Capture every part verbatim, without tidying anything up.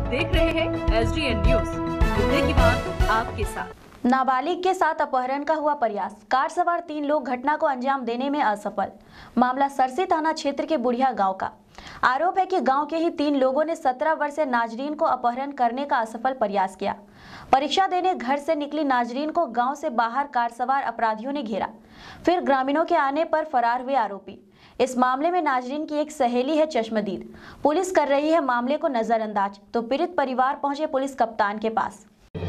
देख रहे हैं एस डी एन न्यूज, मुद्दे की बात आपके साथ। नाबालिग के साथ अपहरण का हुआ प्रयास, कार सवार तीन लोग घटना को अंजाम देने में असफल। मामला सरसी थाना क्षेत्र के बुढ़िया गांव का। आरोप है कि गांव के ही तीन लोगों ने सत्रह वर्षीय नाजरीन को अपहरण करने का असफल प्रयास किया। परीक्षा देने घर से निकली नाजरीन को गांव से बाहर कार सवार अपराधियों ने घेरा, फिर ग्रामीणों के आने पर फरार हुए आरोपी। इस मामले में नाजरीन की एक सहेली है चश्मदीद। पुलिस कर रही है मामले को नजरअंदाज, तो पीड़ित परिवार पहुंचे पुलिस कप्तान के पास।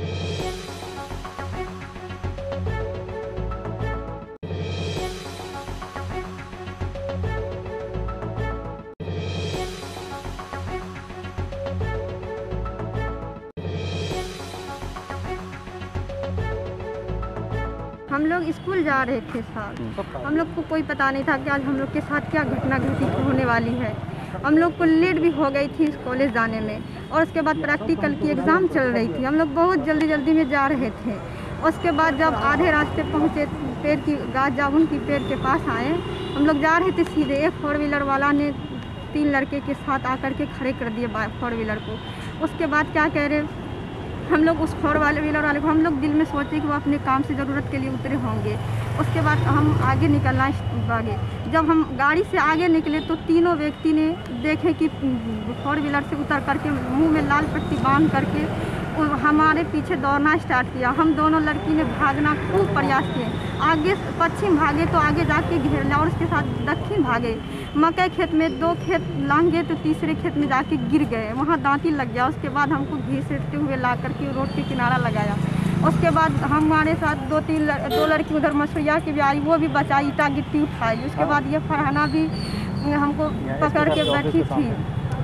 हम लोग स्कूल जा रहे थे सर, हम लोग को कोई पता नहीं था कि आज हम लोग के साथ क्या घटना घटित होने वाली है। हम लोग को लेट भी हो गई थी कॉलेज जाने में, और उसके बाद प्रैक्टिकल की एग्ज़ाम चल रही थी। हम लोग बहुत जल्दी जल्दी में जा रहे थे। उसके बाद जब आधे रास्ते पहुँचे, पेड़ की गाछ जामुन की पेड़ के पास आए, हम लोग जा रहे थे सीधे, एक फोर व्हीलर वाला ने तीन लड़के के साथ आकर के खड़े कर दिए फोर व्हीलर को। उसके बाद क्या कह रहे, हम लोग उस फोर वाले व्हीलर वाले को हम लोग दिल में सोचे कि वो अपने काम से ज़रूरत के लिए उतरे होंगे। उसके बाद हम आगे निकलना आगे जब हम गाड़ी से आगे निकले तो तीनों व्यक्ति ने देखे कि फोर व्हीलर से उतर करके मुंह में लाल पट्टी बांध करके हमारे पीछे दौड़ना स्टार्ट किया। हम दोनों लड़की ने भागना खूब प्रयास किए। आगे पश्चिम भागे तो आगे जाके घेर लिया, और उसके साथ दक्षिण भागे। मकई खेत में दो खेत लांगे तो तीसरे खेत में जाके गिर गए, वहाँ दांती लग गया। उसके बाद हमको घसीटते हुए ला करके रोड के किनारा लगाया। उसके बाद हमारे साथ दो तीन दो लड़की उधर मसुइया की भी आई, वो भी बचाई, ईटा गिट्टी उठाई। उसके बाद ये फरहाना भी हमको पकड़ के बैठी थी,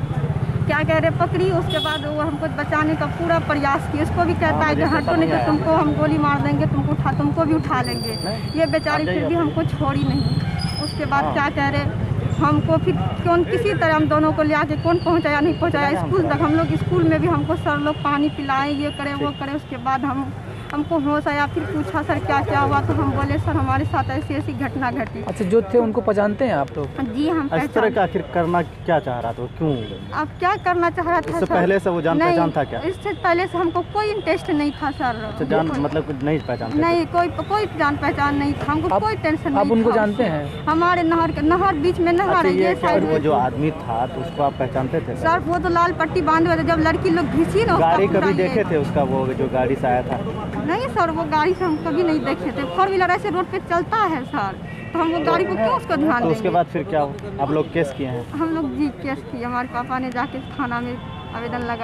क्या कह रहे पकड़ी। उसके बाद वो हमको बचाने का पूरा प्रयास किया। उसको भी कहता है कि हटो नहीं तो तुमको हम गोली मार देंगे, तुमको उठा तुमको भी उठा लेंगे। ये बेचारी फिर भी हमको छोड़ी नहीं। उसके बाद क्या कह रहे, हमको फिर कौन किसी तरह हम दोनों को ले आके कौन पहुंचाया नहीं पहुंचाया स्कूल तक। हम लोग स्कूल में भी हमको सर लोग पानी पिलाए, ये करे वो करे। उसके बाद हम हमको होश आया, फिर पूछा सर क्या क्या हुआ, तो हम बोले सर हमारे साथ ऐसी ऐसी घटना घटी। अच्छा, जो थे उनको पहचानते हैं आप लोग? जी हम इस तरह का आखिर करना क्या चाह रहा था, क्यों? अब क्या करना चाह रहा था? इससे पहले से वो जान पहचान था क्या? इससे पहले से हमको कोई इंटरेस्ट नहीं था सर। अच्छा, जान मतलब नहीं पहचान? नहीं, कोई कोई जान पहचान नहीं था, हमको कोई टेंशन नहीं। आप उनको जानते हैं? हमारे नहर के नहर बीच में नहर है ये साइड। वो जो आदमी था तो उसको आप पहचानते थे? सर वो तो लाल पट्टी बांधे हुए थे, जब लड़की लोग घिसी ना। गाड़ी कभी देखे थे उसका, वो जो गाड़ी से आया था? नहीं सर, वो गाड़ी से हम कभी नहीं देखे थे। फोर व्हीलर ऐसे रोड पे चलता है सर, तो हम वो गाड़ी को क्यों उसको ध्यान देंगे? तो उसके बाद फिर क्या आप लोग केस किए हैं? हम लोग जी केस किए, हमारे पापा ने जाके थाना में आवेदन लगा।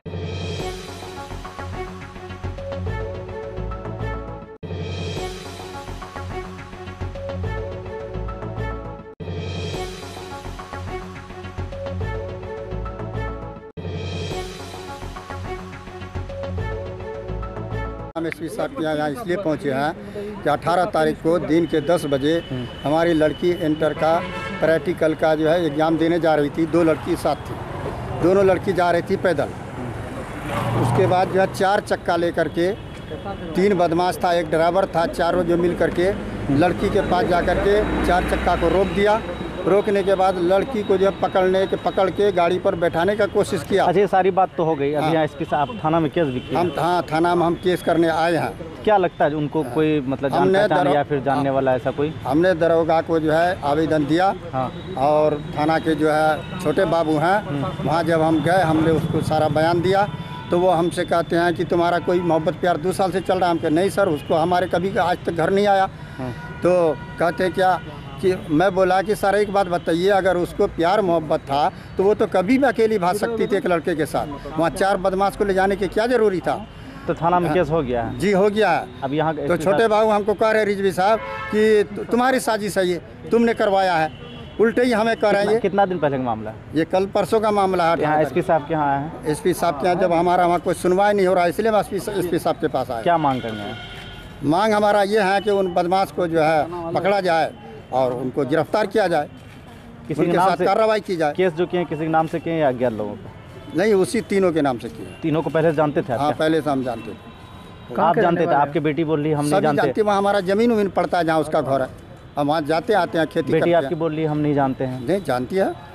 हम एस पी साहब के यहाँ इसलिए पहुँचे हैं कि अठारह तारीख को दिन के दस बजे हमारी लड़की इंटर का प्रैक्टिकल का जो है एग्ज़ाम देने जा रही थी। दो लड़की साथ थी, दोनों लड़की जा रही थी पैदल। उसके बाद जो है चार चक्का लेकर के तीन बदमाश था, एक ड्राइवर था, चारों जो मिल करके लड़की के पास जा कर के चार चक्का को रोक दिया। रोकने के बाद लड़की को जो पकड़ने के पकड़ के गाड़ी पर बैठाने का कोशिश किया। अच्छा, सारी बात तो हो गई। अभी यहाँ एस पी साहब थाना में केस भी किया? हम हाँ थाना में हम केस करने आए हैं। क्या लगता है उनको कोई मतलब जान पहचान या फिर जानने वाला ऐसा कोई? हमने दरोगा को जो है आवेदन दिया। हाँ। और थाना के जो है छोटे बाबू हैं, वहाँ जब हम गए हमने उसको सारा बयान दिया, तो वो हमसे कहते हैं कि तुम्हारा कोई मोहब्बत प्यार दो साल से चल रहा है। हम कहे नहीं सर, उसको हमारे कभी आज तक घर नहीं आया। तो कहते क्या कि मैं बोला कि सर एक बात बताइए, अगर उसको प्यार मोहब्बत था तो वो तो कभी भी अकेली भाग सकती थी एक लड़के के साथ। वहाँ चार बदमाश को ले जाने की क्या ज़रूरी था? तो थाना में केस हो गया है? जी हो गया है। अब यहाँ तो छोटे बाबू हमको कह रहे रिजवी साहब कि तुम्हारी साजिश है, ये तुमने करवाया है, उल्टे ही हमें कह रहे हैं। कितना दिन पहले का मामला? ये कल परसों का मामला है। यहाँ एस पी साहब के यहाँ है? एस पी साहब के यहाँ जब हमारा वहाँ कोई सुनवाई नहीं हो रहा है, इसलिए हम एस पी साहब के पास आए। क्या मांग करने हैं? मांग हमारा ये है कि उन बदमाश को जो है पकड़ा जाए और उनको गिरफ्तार किया जाए, किसी के नाम से कार्रवाई की जाए। केस जो किए किसी के नाम से किए या अज्ञात लोगों को? नहीं, उसी तीनों के नाम से किए। तीनों को पहले से जानते थे? हाँ, पहले से हम जानते थे। आप जानते थे? आपकी बेटी बोल रही हम नहीं जानते? वहाँ हमारा जमीन उमीन पड़ता है जहाँ उसका घर है, हम वहाँ जाते आते हैं, खेती बेटी आपकी बोल रही हम नहीं जानते हैं? नहीं जानती है।